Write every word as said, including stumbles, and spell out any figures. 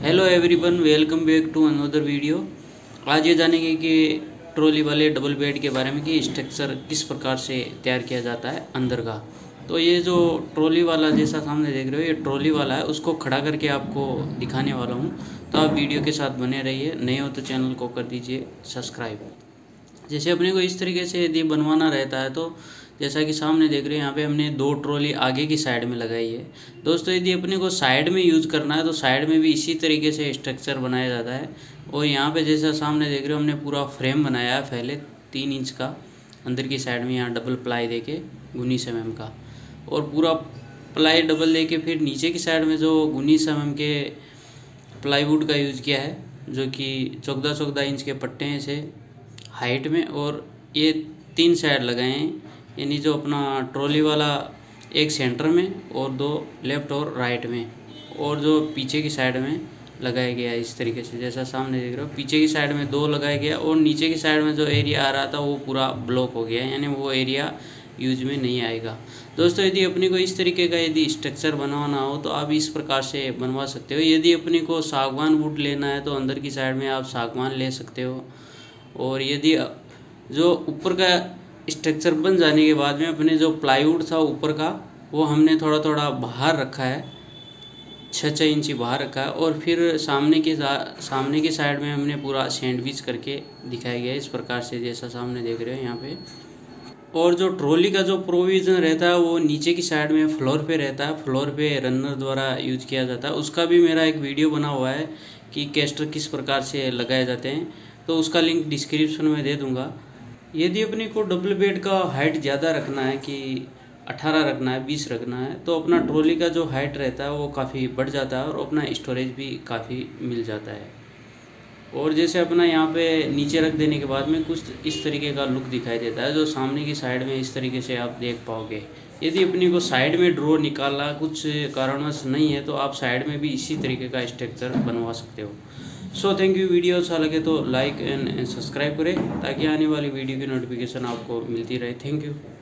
Hello everyone, welcome back to another video. आज ये जानेंगे कि ट्रॉली वाले डबल बेड के बारे में कि स्ट्रक्चर किस प्रकार से तैयार किया जाता है अंदर का। तो ये जो ट्रॉली वाला जैसा सामने देख रहे हो, ये ट्रॉली वाला है, उसको खड़ा करके आपको दिखाने वाला हूँ। तो आप वीडियो के साथ बने रहिए। नए हो तो चैनल को कर दीजिए सब्सक्राइब। जैसे अपने को इस तरीके से यदि बनवाना रहता है तो जैसा कि सामने देख रहे हैं, यहाँ पे हमने दो ट्रॉली आगे की साइड में लगाई है। दोस्तों, यदि अपने को साइड में यूज़ करना है तो साइड में भी इसी तरीके से स्ट्रक्चर बनाया जाता है। और यहाँ पे जैसा सामने देख रहे हो, हमने पूरा फ्रेम बनाया है पहले तीन इंच का अंदर की साइड में, यहाँ डबल प्लाई दे के उन्नीस एम एम का, और पूरा प्लाई डबल दे के फिर नीचे की साइड में जो उन्नीस एम एम के प्लाईवुड का यूज़ किया है, जो कि चौदह चौदह इंच के पट्टे हैं इसे हाइट में। और ये तीन साइड लगाए हैं, यानी जो अपना ट्रॉली वाला एक सेंटर में और दो लेफ़्ट और राइट में, और जो पीछे की साइड में लगाया गया है इस तरीके से। जैसा सामने देख रहे हो, पीछे की साइड में दो लगाया गया और नीचे की साइड में जो एरिया आ रहा था वो पूरा ब्लॉक हो गया है, यानी वो एरिया यूज में नहीं आएगा। दोस्तों, यदि अपने को इस तरीके का यदि स्ट्रक्चर बनवाना हो तो आप इस प्रकार से बनवा सकते हो। यदि अपने को सागवान वुड लेना है तो अंदर की साइड में आप सागवान ले सकते हो। और यदि जो ऊपर का स्ट्रक्चर बन जाने के बाद में अपने जो प्लाईवुड था ऊपर का, वो हमने थोड़ा थोड़ा बाहर रखा है, छः छः इंची बाहर रखा है। और फिर सामने के सामने की साइड में हमने पूरा सैंडविच करके दिखाया गया है इस प्रकार से, जैसा सामने देख रहे हो यहाँ पे। और जो ट्रॉली का जो प्रोविज़न रहता है वो नीचे की साइड में फ्लोर पे रहता है, फ्लोर पे रनर द्वारा यूज किया जाता है। उसका भी मेरा एक वीडियो बना हुआ है कि कैस्टर किस प्रकार से लगाए जाते हैं, तो उसका लिंक डिस्क्रिप्शन में दे दूँगा। यदि अपने को डबल बेड का हाइट ज़्यादा रखना है कि अठारह रखना है, बीस रखना है, तो अपना ट्रॉली का जो हाइट रहता है वो काफ़ी बढ़ जाता है और अपना स्टोरेज भी काफ़ी मिल जाता है। और जैसे अपना यहाँ पे नीचे रख देने के बाद में कुछ इस तरीके का लुक दिखाई देता है, जो सामने की साइड में इस तरीके से आप देख पाओगे। यदि अपनी को साइड में ड्रॉ निकालना कुछ कारणवश नहीं है तो आप साइड में भी इसी तरीके का स्ट्रक्चर बनवा सकते हो। So thank you. वीडियो अच्छा लगे तो लाइक एंड सब्सक्राइब करें ताकि आने वाली वीडियो की नोटिफिकेशन आपको मिलती रहे। Thank you.